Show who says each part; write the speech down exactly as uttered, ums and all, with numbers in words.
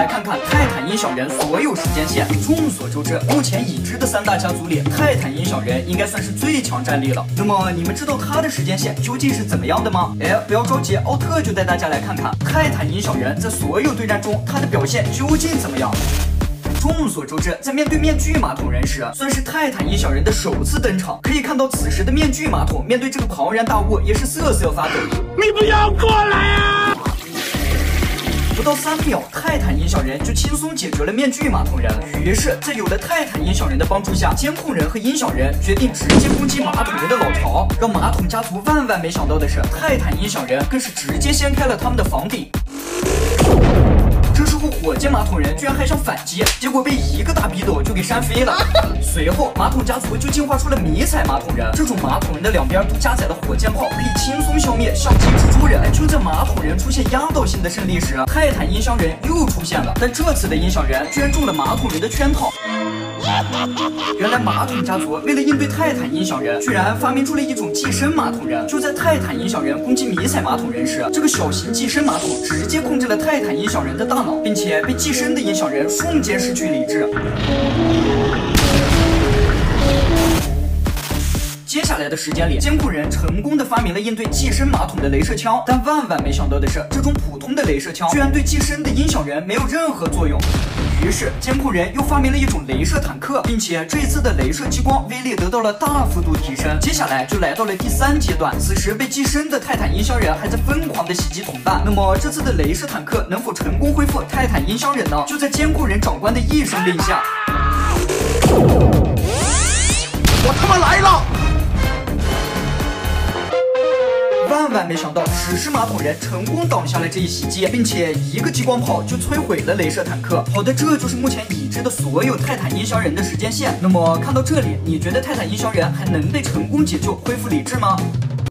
Speaker 1: 来看看泰坦音响人所有时间线。众所周知，目前已知的三大家族里，泰坦音响人应该算是最强战力了。那么你们知道他的时间线究竟是怎么样的吗？哎，不要着急，奥特就带大家来看看泰坦音响人在所有对战中他的表现究竟怎么样。众所周知，在面对面具马桶人时，算是泰坦音响人的首次登场。可以看到，此时的面具马桶面对这个庞然大物，也是瑟瑟发抖。
Speaker 2: 你不要过来啊！
Speaker 1: 不到三秒，泰坦音响人就轻松解决了面具马桶人。于是，在有了泰坦音响人的帮助下，监控人和音响人决定直接攻击马桶人的老巢。让马桶家族万万没想到的是，泰坦音响人更是直接掀开了他们的房顶。这时候，火箭马桶人居然还想反击，结果被一个大逼斗就给扇飞了。随后，马桶家族就进化出了迷彩马桶人。这种马桶人的两边都加载了火箭炮，可以轻松消灭象棋蜘蛛人。就在马桶人出现压倒性的胜利时，泰坦音响人又出现了，但这次的音响人居然中了马桶人的圈套。原来马桶家族为了应对泰坦音响人，居然发明出了一种寄生马桶人。就在泰坦音响人攻击迷彩马桶人时，这个小型寄生马桶直接控制了泰坦音响人的大脑，并且被寄生的音响人瞬间失去理智。接下来的时间里，监控人成功的发明了应对寄生马桶的镭射枪，但万万没想到的是，这种普通的镭射枪居然对寄生的音响人没有任何作用。于是，监控人又发明了一种镭射坦克，并且这一次的镭射激光威力得到了大幅度提升。接下来就来到了第三阶段，此时被寄生的泰坦音响人还在疯狂的袭击同伴。那么这次的镭射坦克能否成功恢复泰坦音响人呢？就在监控人长官的一声令下，
Speaker 2: 我他妈来了！
Speaker 1: 万万没想到，史诗马桶人成功挡下了这一袭击，并且一个激光炮就摧毁了镭射坦克。好的，这就是目前已知的所有泰坦音响人的时间线。那么看到这里，你觉得泰坦音响人还能被成功解救、恢复理智吗？